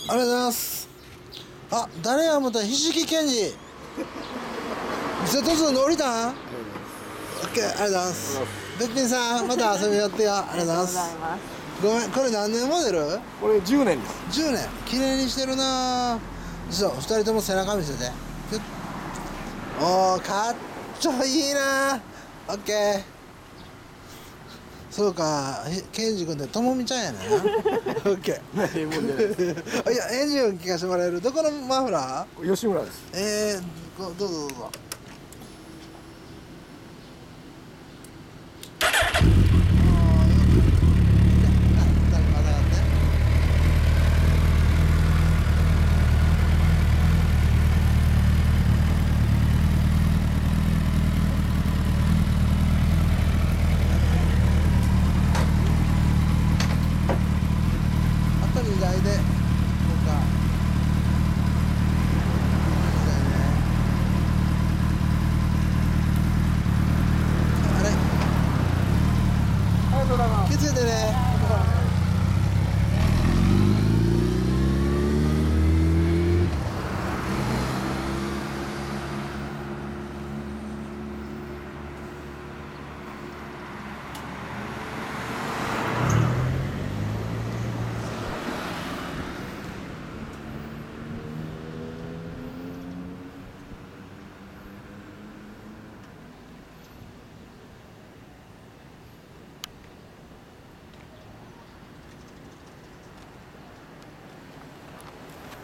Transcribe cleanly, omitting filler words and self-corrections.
ありがとうございます。あ、誰や思ったらひじきけんじ。瀬戸津乗りたん？オッケー、ありがとうございます。べっぴんさん、また遊びに寄ってよ。ありがとうございます。ごめん、これ何年モデル？ これ10年です。 10年。綺麗にしてるな。そう、2人とも背中見せて。おー、かっちょいいな。オッケー。そうか、ケンジ君ってともみちゃんやね。オッケー。いや、エンジンを聞かせてもらえる。どこのマフラ吉村です。 ー？どうぞどうぞ。